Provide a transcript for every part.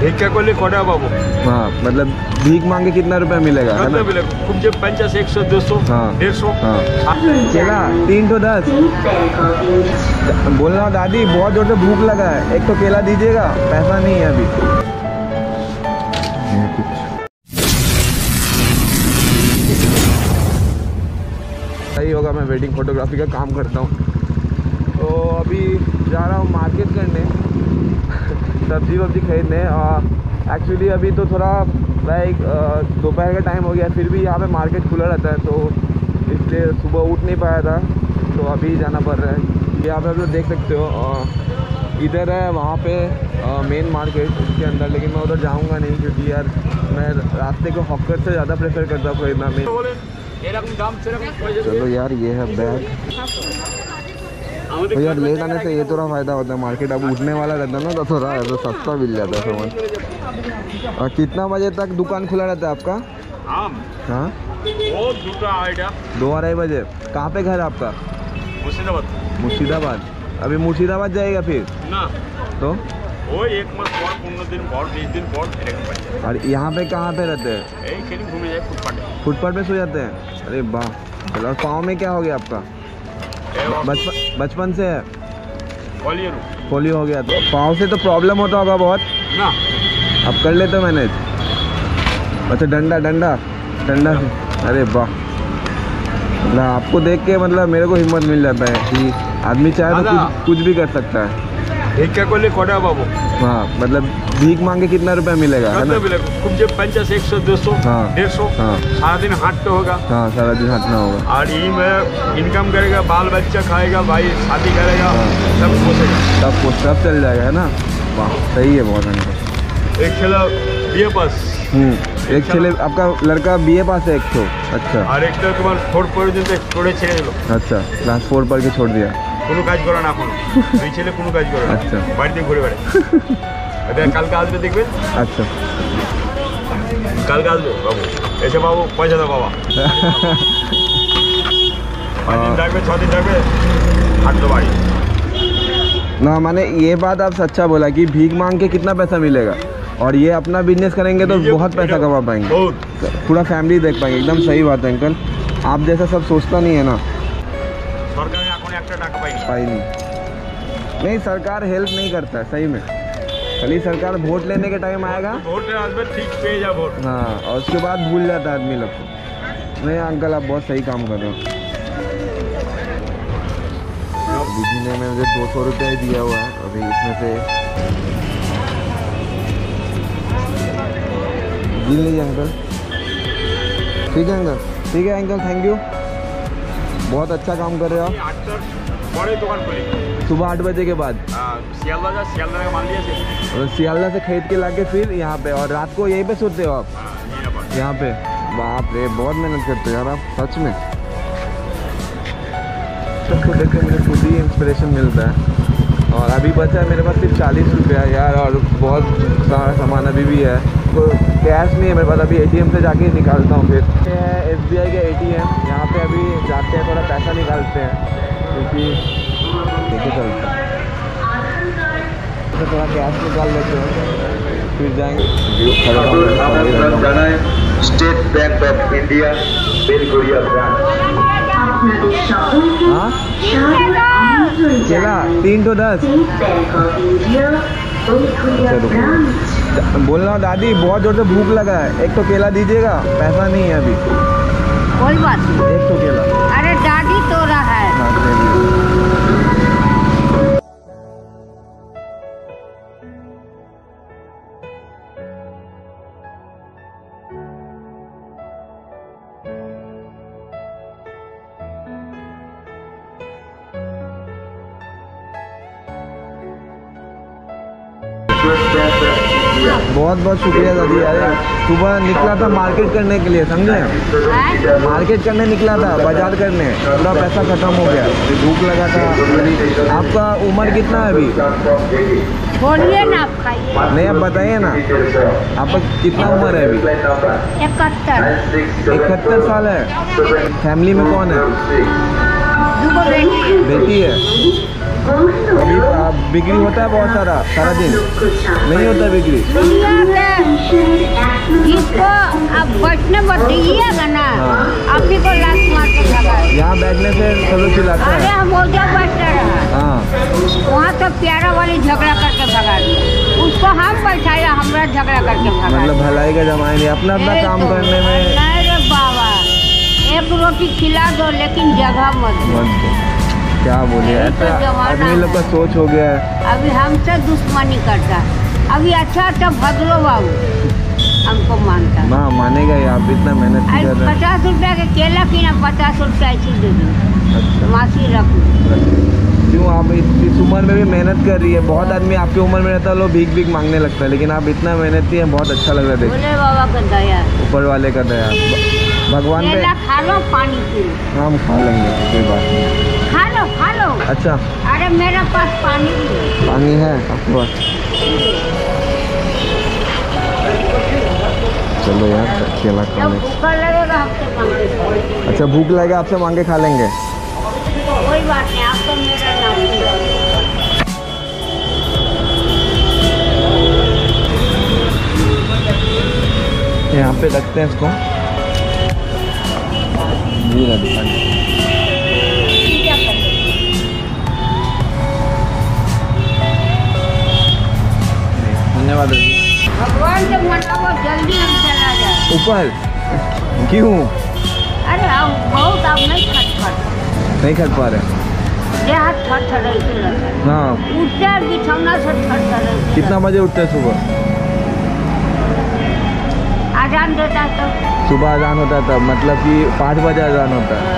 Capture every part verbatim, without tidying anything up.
भिक्षा कोली खोड़ा बाबू। हाँ मतलब भीख मांग के कितना रुपया मिलेगा है ना? मिलेगा कुछ पचास एक सौ दो सौ हाँ डेढ़ सौ। हाँ केला तीन तो दस। बोल रहा हूँ दादी बहुत जोर से भूख लगा है, एक तो केला दीजिएगा, पैसा नहीं है अभी। सही होगा, मैं वेडिंग फोटोग्राफी का काम करता हूँ। तो अभी जा रहा हूँ मार्केट करने सब्जी वब्जी खरीदने। और एक्चुअली अभी तो थोड़ा लाइक दोपहर का टाइम हो गया, फिर भी यहाँ पे मार्केट खुला रहता है, तो इसलिए सुबह उठ नहीं पाया था, तो अभी जाना पड़ रहा है। यहाँ पे आप लोग देख सकते हो, इधर है वहाँ पे मेन मार्केट उसके अंदर, लेकिन मैं उधर जाऊँगा नहीं क्योंकि यार मैं रास्ते को हॉकर से ज़्यादा प्रेफर करता हूँ खरीदना में। चलो यार ये है बैग। तो यार लेट आने से ये थोड़ा फ़ायदा होता है, मार्केट अब उठने वाला रहता है ना, तो थोड़ा तो सस्ता मिल जाता है सामान। और कितना बजे तक दुकान खुला रहता है आपका? हाँ दो अढ़ाई बजे। कहाँ पे घर आपका? मुर्शिदाबाद। मुर्शिदाबाद। अभी मुर्शिदाबाद जाएगा फिर ना तो वो एक मास और पंद्रह दिन और बीस दिन और। और यहाँ पे कहाँ पे रहते हैं? घूमे जाए फुटपाथ फुटपाथ पे सो जाते हैं? अरे वाह। चलो और पाँव में क्या हो गया आपका? बचपन बचपन से है पोलियो पोलियो हो गया, तो पाँव से तो प्रॉब्लम होता होगा बहुत ना? अब कर लेते हो मैनेज? अच्छा डंडा डंडा डंडा से। अरे वाह, मतलब आपको देख के मतलब मेरे को हिम्मत मिल जाता है कि आदमी चाहे तो कुछ, कुछ भी कर सकता है। भिक्षा कोली खोड़ा बाबू। हाँ मतलब भीख मांग के कितना रुपया मिलेगा है ना? कुछ पचास एक सौ दो सौ हाँ डेढ़ सौ। हाँ सारा दिन हाट तो होगा। हाँ सारा दिन हटना होगा। और ये में इनकम करेगा, बाल बच्चा खाएगा, भाई शादी करेगा, हाँ। सब पोसेगा, सब कुछ सब चल जाएगा है ना? वाह सही है बहुत अंकल। एक खेला बी ए पास। हम्म एक छेले आपका लड़का बी ए पास है एक तो? अच्छा। और एक तो तुम्हारे फोर्थ पॉइंट छोड़े छेड़े दिलो। अच्छा क्लास फोर पढ़ के छोड़ दिया। কোনো কাজ করে না কোনো দুই ছেলে কোনো কাজ করে না। আচ্ছা বাড়িতে ঘুরে বেড়ায়। এটা কালকে আসবে দেখবেন। আচ্ছা কালকে আসবে বাবু, এসে বাবু পয়সা দাও বাবা। পাঁচ দিন থাকবে ছ দিন থাকবে হাঁটলো बाड़ी ना। मैंने ये बात आप सच्चा बोला कि भीख मांग के कितना पैसा मिलेगा, और ये अपना बिजनेस करेंगे तो बहुत पैसा कमा पाएंगे, पूरा फैमिली देख पाएंगे। एकदम सही बात है अंकल, आप जैसा सब सोचता नहीं है ना। सरकार पाई नहीं नहीं सरकार हेल्प नहीं करता है सही में, खाली सरकार वोट लेने के टाइम आएगा, वोट ठीक पे जा वोट। हाँ और उसके बाद भूल जाता है आदमी लोग को। नहीं अंकल आप बहुत सही काम कर रहे हो। दीदी ने मुझे दो सौ रुपये दिया हुआ है अभी, इसमें से गिन लीजिए अंकल। ठीक है अंकल, ठीक है अंकल, थैंक यू, बहुत अच्छा काम कर रहे हो आप। बड़े दुकान खोली सुबह आठ बजे के बाद। सियालदा जा सियालदा का मान लिया और सियालदा से खरीद के लाके फिर यहाँ पे, और रात को यहीं पे सोते हो आप? यहाँ पे। बाप रे बहुत मेहनत करते हो यार आप सच में। सबको देख के मुझे खुद ही इंस्पिरेशन मिलता है। और अभी बचा है मेरे पास सिर्फ चालीस रुपया यार, और बहुत सारा सामान अभी भी है, तो कैश नहीं है मेरे पास। अभी एटीएम से जाके निकालता हूँ। फिर ये है एसबीआई का एटीएम, यहाँ पे अभी जाते हैं थोड़ा पैसा निकालते हैं क्योंकि लेके चलते हैं, तो थोड़ा कैश निकाल लेते हैं फिर जाएंगे। State Bank of India Belgharia branch. हाँ केला तीन तो दस। बोल रहा हूँ दादी बहुत जोर से भूख लगा है, एक तो केला दीजिएगा, पैसा नहीं है अभी। कोई बात नहीं, एक तो केला। अरे दादी तो रहा है। बहुत बहुत शुक्रिया दादी। अरे सुबह निकला था मार्केट करने के लिए, समझे? मार्केट करने निकला था, बाजार करने, पूरा पैसा खत्म हो गया, भूख लगा था। आपका उम्र कितना है अभी? बोलिए ना, आप खाइए। नहीं आप बताइए ना, आपका कितना उम्र है अभी? इकहत्तर। इकहत्तर साल है। फैमिली में कौन है? दो बेटी। बेटी है। अभी आ, बिक्री होता है बहुत सारा सारा दिन नहीं होता बिक्री। जिसको अब बैठने मत दीजिएगा ना, आप ही को लात मार के भगा। यहाँ बैठने से चलो चिल्लाता अरे है। हम ओजा बैठते रहा, हाँ वहाँ तो प्यारा वाली झगड़ा करके भगा दिया, उसको हम बैठाया, हमरा झगड़ा करके भगा मतलब दिया। भलाई का जमाई नहीं, अपना अपना ए काम तो, करने में। नहीं रे बाबा, एक रोटी खिला दो लेकिन जगह मत दो। मत दो। क्या बोले, यही तो ऐसा जमाना आदमी लोग का सोच हो गया है। अभी हमसे दुश्मनी करता है। अभी अच्छा अच्छा भद्रो बाबू हमको मानता है। माँ मानेगा ही, आप इतना मेहनत अरे कर रहे हैं। पचास रुपया के केला की ना पचास रुपया ऐसी दे दो, अच्छा मासी रख लो। क्यों आप इस, इस उम्र में भी मेहनत कर रही है। बहुत आदमी आपकी उम्र में रहता है, लोग भीख भीख मांगने लगता है, लेकिन आप इतना मेहनती हैं, बहुत अच्छा लग रहा है देख। बोले बाबा का दया, ऊपर वाले का दया, भगवान पे। केला खा लो, पानी पी लो। हम खा लेंगे, कोई बात नहीं। खा लो खा लो। अच्छा अरे मेरे पास पानी भी है। पानी है आपके पास? चलो यार केला खा जब ले। भूखा लगेगा हमसे मांगे खाओ। अच्छा भूख लगेगा आपसे मांग के खा लेंगे। कोई बात नहीं, आप तो मेरा नाम है। यहाँ पे रखते हैं इसको। जी राधिका क्या करते? धन्यवाद। भगवान से मनाओ, जल्दी हम चला जाए ऊपर क्यों? अरे हम बहुत अब नहीं खट खट नहीं खट पा रहे? देह थर थर ऐसे रहता है। हाँ उठते बिछौना से थर थर ऐसे कितना बजे उठते हैं सुबह? आजान देता है तो सुबह अजान होता है तब, मतलब कि पाँच बजे अजान होता है।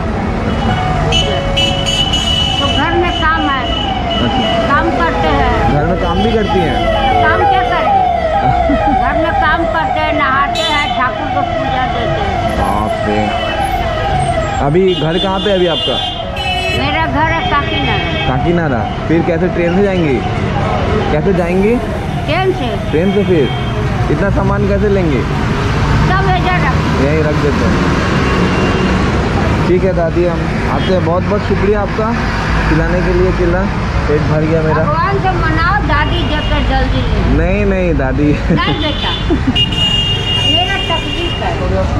तो घर में काम है, अच्छा काम करते हैं। घर में काम भी करती हैं? काम क्या करें, घर में काम करते हैं, नहाते हैं, ठाकुर को पूजा देते हैं। बाप रे। अभी घर कहाँ पे है अभी आपका? मेरा घर है काकीनाडा। काकीनाडा। फिर कैसे, ट्रेन से जाएंगी? कैसे जाएंगी? ट्रेन से ट्रेन से। फिर इतना सामान कैसे लेंगे? सब इधर रख। यहीं रख देते हैं। ठीक है दादी, हम आते हैं। बहुत बहुत शुक्रिया आपका खिलाने के लिए केला, पेट भर गया मेरा। भगवान से मनाओ, दादी जब तक जल्दी ले। नहीं नहीं दादी नहीं बेटा, मेरा तकलीफ है।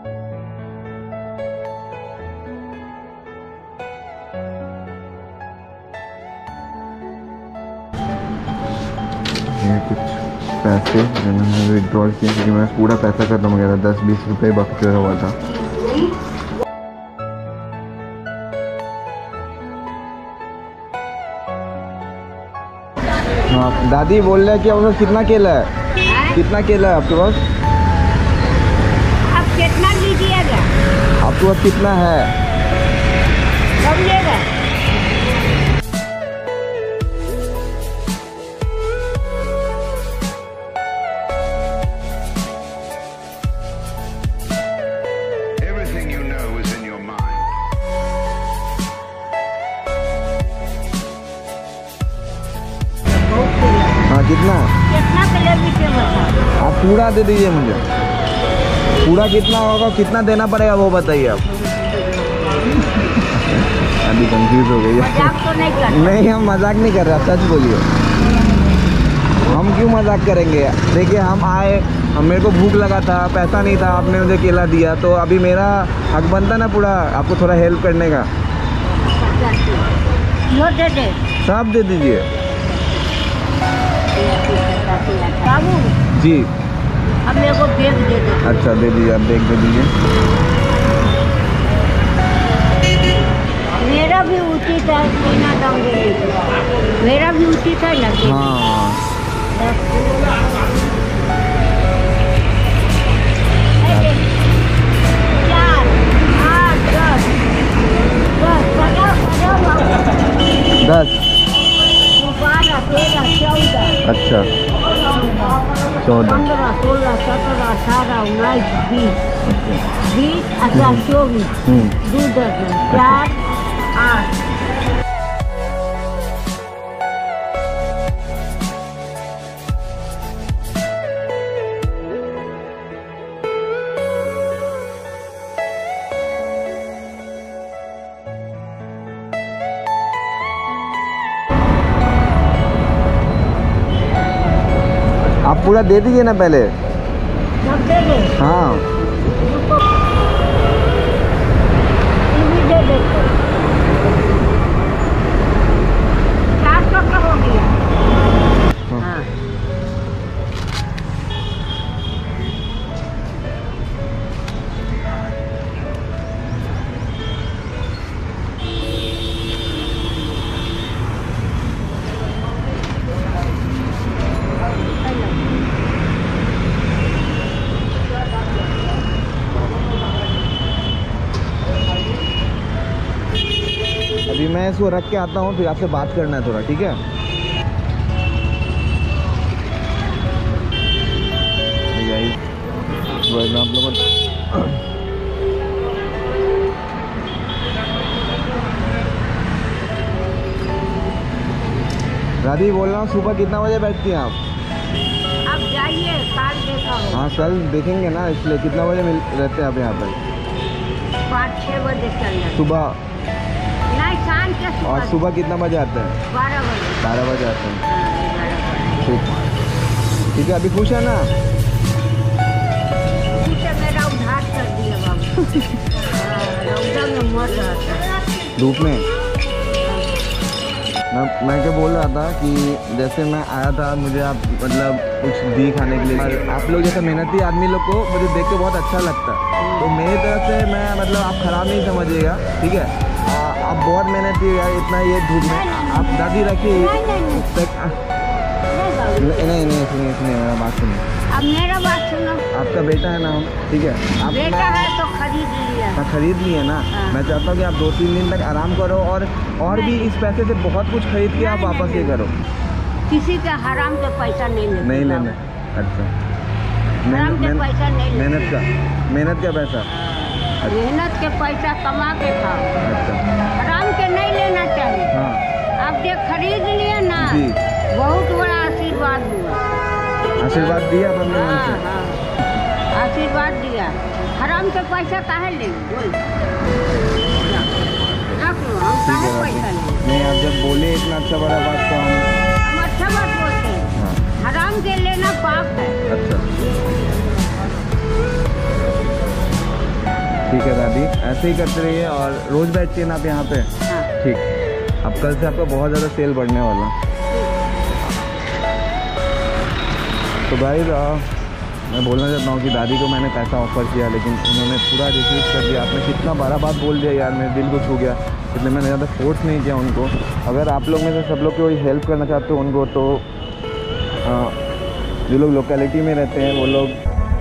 ये कुछ पैसे जो मैंने विड्रॉल किए, क्योंकि मैं पूरा पैसा खत्म हो गया था, दस बीस रुपये बाकी हुआ था। हाँ दादी बोल रहे हैं कि आप लोग कितना केला है? हैं? कितना केला है आपके पास? अब कितना लीजिएगा? आपके पास कितना है? समझिएगा। Everything you know is in your mind. हाँ कितना? कितना किलो भी बता। आप पूरा दे दीजिए मुझे। पूरा कितना होगा, कितना देना पड़ेगा वो बताइए आप। अभी कंफ्यूज हो गई है। मजाक तो नहीं करते? नहीं हम मजाक नहीं कर रहे, आप सच बोलिए। हम क्यों मजाक करेंगे? देखिए हम आए, हम मेरे को भूख लगा था, पैसा नहीं था, आपने मुझे केला दिया, तो अभी मेरा हक बनता ना पूरा आपको थोड़ा हेल्प करने का। यो दे दे सब दे दीजिए। बाबू, जी अब मेरे को बैग दे दे। अच्छा दे दीजिए, आप बैग दे दीजिए। मेरा भी उचित है, बिना दाम देने के। मेरा भी उचित है ना। हाँ चार आठ दस दस पचास पचास दस। बारह तेरह चौदह अच्छा चौदह। पंद्रह सोलह सत्रह अठारह उन्नीस बीस बीस अठारह चौबीस हम्म दो दर्जन चार आठ। पूरा दे दीजिए ना पहले। सब दे दे। हाँ ये भी दे देते। चार सौ का हो गया। हाँ। अभी मैं इसको रख के आता हूँ, फिर आपसे बात करना है थोड़ा, ठीक है? आप लोगों राधी बोल रहा हूँ, सुबह कितना बजे बैठती हैं आप? अब जाइए, काल देखा हो। हाँ कल देखेंगे ना, इसलिए कितना बजे मिल रहते हैं आप यहाँ पर? पाँच छः बजे चल जाए। सुबह? नहीं, शाम के सुबह। और सुबह कितना बजे आते हैं? बारह बजे। बारह बजे आते हैं। हाँ, ग्यारह बजे। ठीक ठीक है। अभी खुश है ना? पीछे मेरा उधार कर दिया बाबू। रौदा में मर रहा था धूप में। मैं मैं क्या बोल रहा था कि जैसे मैं आया था, मुझे आप मतलब कुछ दी खाने के लिए, और आप लोग जैसे मेहनती आदमी लोग को मुझे देख के बहुत अच्छा लगता है। तो मेरी तरफ से मैं मतलब आप ख़राब नहीं समझिएगा, ठीक है? आ, आप बहुत मेहनती है, इतना ये धूप में आप दादी रखिए। नहीं नहीं नहीं सुनिए सुनिए मेरा बात सुनिए। अब मेरा बात सुनो। आपका बेटा है ना हम, ठीक है? आप बेटा है तो खरीद लिया। हाँ खरीद लिए ना। हाँ। मैं चाहता हूँ कि आप दो तीन दिन तक आराम करो, और और भी इस पैसे से बहुत कुछ खरीद के आप नहीं, वापस ये नहीं, करो। किसी का हराम का पैसा नहीं लेना। नहीं लेना। अच्छा हराम के पैसा नहीं लेना। मेहनत का मेहनत का पैसा। मेहनत के पैसा कमा के खाओ, अच्छा हराम के नहीं लेना चाहिए। हाँ आप जो खरीद लिए ना, जी। बहुत बड़ा आशीर्वाद हुआ। आशीर्वाद दिया अपने मन हाँ, से। हाँ, आशीर्वाद दिया। हराम के पैसा काहे ले बोल, रख लो, हम ठीक काहे है पैसा बाबू। ले। नहीं आप जब बोले इतना अच्छा बड़ा बात तो हम हम अच्छा बात बोलते हैं। हाँ हराम के लेना पाप है। अच्छा ठीक है दादी, ऐसे ही करते रहिए और रोज बैठिए ना आप यहाँ पे। हाँ। ठीक। अब कल से आपका बहुत ज़्यादा सेल बढ़ने वाला। तो भाई मैं बोलना चाहता हूँ कि दादी को मैंने पैसा ऑफ़र किया, लेकिन उन्होंने पूरा रिफ्यूज़ कर दिया। आपने कितना बारह बात बोल दिया यार, मेरे दिल को छू गया, इसलिए मैंने ज़्यादा फोर्स नहीं किया उनको। अगर आप लोग में से सब लोग कोई हेल्प करना चाहते हो उनको, तो आ, जो लोग लोकेलिटी में रहते हैं वो लोग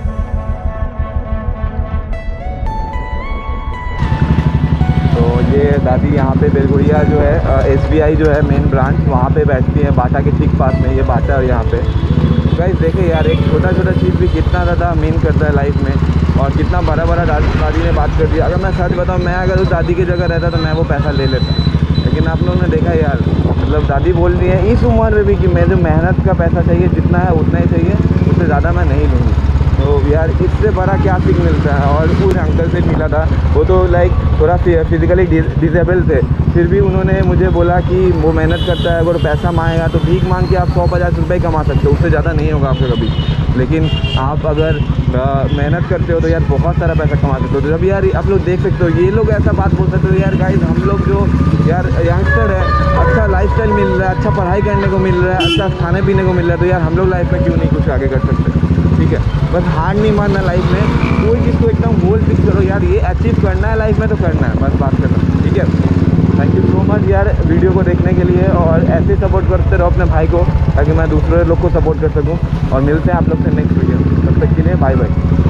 ये दादी यहाँ पे बेलगुड़िया जो है एस बी आई जो है मेन ब्रांच, वहाँ पे बैठती हैं बाटा के ठीक पास में। ये बाटा और यहाँ पे गाइस देखिए यार, एक छोटा छोटा चीज़ भी कितना ज़्यादा मीन करता है लाइफ में, और कितना बड़ा बड़ा दादी ने बात कर दिया। अगर मैं सच बताऊँ, मैं अगर उस दादी की जगह रहता तो मैं वो पैसा ले लेता, लेकिन आप लोगों ने देखा यार, मतलब दादी बोल रही है इस उम्र में भी कि मुझे मेहनत का पैसा चाहिए, जितना है उतना ही चाहिए, उससे ज़्यादा मैं नहीं लूँगी। तो यार इससे बड़ा क्या सीख मिलता है। और उस अंकल से मिला था, वो तो लाइक थोड़ा फिजिकली डिसेबल थे, फिर भी उन्होंने मुझे बोला कि वो मेहनत करता है, अगर पैसा मांगेगा तो भीख मांग के आप सौ पचास रुपये कमा सकते हो, उससे ज़्यादा नहीं होगा आपको कभी। लेकिन आप अगर मेहनत करते हो तो यार बहुत सारा पैसा कमा सकते हो। तो जब यार आप लोग देख सकते हो, ये लोग ऐसा बात बोल सकते हो यार गाइस, हम लोग जो यार यंगस्टर है, अच्छा लाइफस्टाइल मिल रहा है, अच्छा पढ़ाई करने को मिल रहा है, अच्छा खाने पीने को मिल रहा है, तो यार हम लोग लाइफ में क्यों नहीं कुछ आगे कर सकते? ठीक है, बस हार नहीं मानना लाइफ में, कोई चीज़ को एकदम गोल फिक्स करो यार, ये अचीव करना है लाइफ में तो करना है, बस बात करना। ठीक है, थैंक यू सो मच यार वीडियो को देखने के लिए, और ऐसे सपोर्ट करते रहो अपने भाई को, ताकि मैं दूसरे लोग को सपोर्ट कर सकूं। और मिलते हैं आप लोग से नेक्स्ट वीडियो, तब तक के लिए बाय बाय।